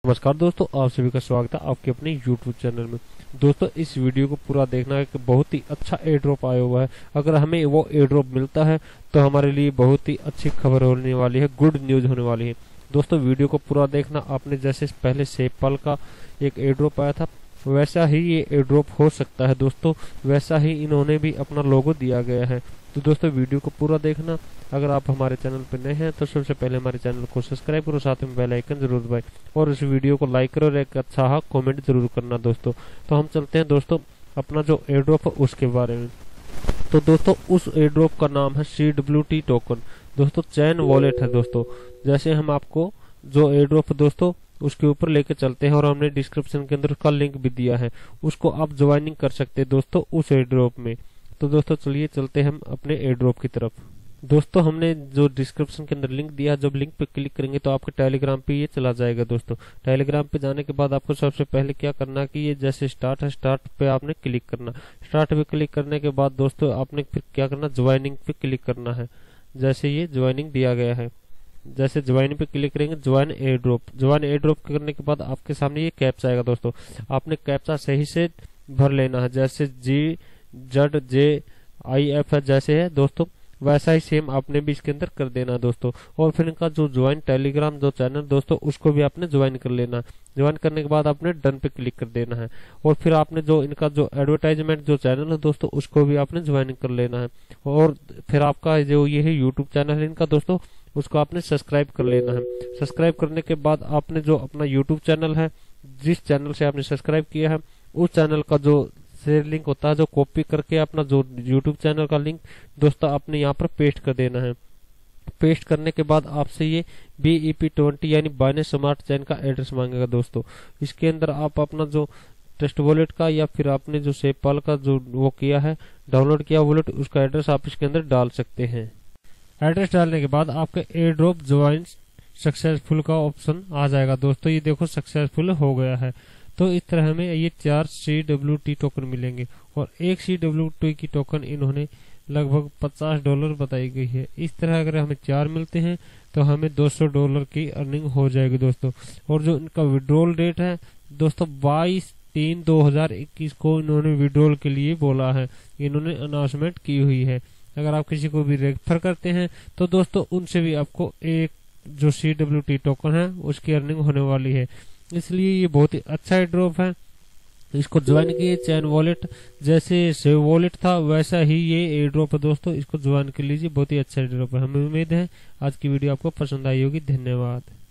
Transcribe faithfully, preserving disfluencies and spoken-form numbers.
नमस्कार दोस्तों, आप सभी का स्वागत है आपके अपने यूट्यूब चैनल में। दोस्तों, इस वीडियो को पूरा देखना है कि बहुत ही अच्छा एयर ड्रॉप आया हुआ है। अगर हमें वो एयर ड्रॉप मिलता है तो हमारे लिए बहुत ही अच्छी खबर होने वाली है, गुड न्यूज होने वाली है। दोस्तों, वीडियो को पूरा देखना। आपने जैसे पहले सेपल का एक एयर ड्रॉप आया था, वैसा ही ये एयर ड्रॉप हो सकता है दोस्तों। वैसा ही इन्होंने भी अपना लोगो दिया गया है। तो दोस्तों, वीडियो को पूरा देखना। अगर आप हमारे चैनल पर नए हैं तो सबसे पहले हमारे चैनल को सब्सक्राइब करो, साथ में बेल आइकन जरूर दबाएं और इस वीडियो को लाइक करो और एक अच्छा कमेंट जरूर करना दोस्तों। तो हम चलते हैं दोस्तों अपना जो एयर ड्रॉप है उसके बारे में। तो दोस्तों, उस एयर ड्रॉप का नाम है सी डब्ल्यू टी टोकन। दोस्तों, चैन वॉलेट है दोस्तों। जैसे हम आपको जो एयर ड्रॉप दोस्तों उसके ऊपर लेके चलते हैं और हमने डिस्क्रिप्शन के अंदर उसका लिंक भी दिया है, उसको आप ज्वाइनिंग कर सकते हैं दोस्तों उस एयर ड्रॉप में। तो दोस्तों चलिए चलते हैं हम अपने एयर ड्रॉप की तरफ। दोस्तों, हमने जो डिस्क्रिप्शन के अंदर लिंक दिया, जब लिंक पे क्लिक करेंगे तो आपके टेलीग्राम पे ये चला जाएगा दोस्तों। टेलीग्राम पे जाने के बाद आपको सबसे पहले क्या करना कि ये जैसे स्टार्ट है, स्टार्ट पे आपने क्लिक करना। स्टार्ट पे क्लिक करने के बाद दोस्तों आपने फिर क्या करना, ज्वाइनिंग पे क्लिक करना है। जैसे ये ज्वाइनिंग दिया गया है, जैसे ज्वाइन पे क्लिक करेंगे, join air drop. Join air drop करने के बाद आपके सामने ये कैप्चा आएगा दोस्तों। आपने कैप्चा सही से भर लेना है। जैसे जी जेड जे आई एफ है जैसे है दोस्तों, वैसा ही सेम आपने भी इसके अंदर कर देना दोस्तों। और फिर इनका जो ज्वाइन टेलीग्राम जो चैनल दोस्तों उसको भी आपने ज्वाइन कर लेना। ज्वाइन करने के बाद आपने डन पे क्लिक कर देना है। और फिर आपने जो इनका जो एडवर्टाइजमेंट जो चैनल है दोस्तों उसको भी आपने ज्वाइन कर लेना है। और फिर आपका जो ये है यूट्यूब चैनल है इनका दोस्तों, उसको आपने सब्सक्राइब कर लेना है। सब्सक्राइब करने के बाद आपने जो अपना यूट्यूब चैनल है, जिस चैनल से आपने सब्सक्राइब किया है, उस चैनल का जो शेयर लिंक होता है, जो कॉपी करके अपना जो यूट्यूब चैनल का लिंक दोस्तों आपने यहाँ पर पेस्ट कर देना है। पेस्ट करने के बाद आपसे ये बी ई पी ट्वेंटी यानी बाइनेंस स्मार्ट चेन का एड्रेस मांगेगा दोस्तों। इसके अंदर आप अपना जो ट्रस्ट वॉलेट का या फिर आपने जो सेपल का जो वो किया है, डाउनलोड किया वॉलेट, उसका एड्रेस आप इसके अंदर डाल सकते हैं। एड्रेस डालने के बाद आपका एयर ड्रॉप ज्वाइन सक्सेसफुल का ऑप्शन आ जाएगा दोस्तों। ये देखो सक्सेसफुल हो गया है। तो इस तरह हमें ये चार सी डब्ल्यू टी टोकन मिलेंगे और एक सी डब्ल्यू टी की टोकन इन्होंने लगभग पचास डॉलर बताई गई है। इस तरह अगर हमें चार मिलते हैं तो हमें दो सौ डॉलर की अर्निंग हो जाएगी दोस्तों। और जो इनका विड्रॉल डेट है दोस्तों, बाईस तीन दो हजार इक्कीस को इन्होंने विड्रॉल के लिए बोला है, इन्होंने अनाउंसमेंट की हुई है। अगर आप किसी को भी रेफर करते हैं तो दोस्तों उनसे भी आपको एक जो सी डब्ल्यू टी टोकन है उसकी अर्निंग होने वाली है। इसलिए ये बहुत ही अच्छा एयर ड्रॉप है। इसको ज्वाइन किए। चैन वॉलेट जैसे सेव वॉलेट था वैसा ही ये एयर ड्रॉप है दोस्तों, इसको ज्वाइन कर लीजिए। बहुत ही अच्छा एयर ड्रॉप है। हमें उम्मीद है आज की वीडियो आपको पसंद आई होगी। धन्यवाद।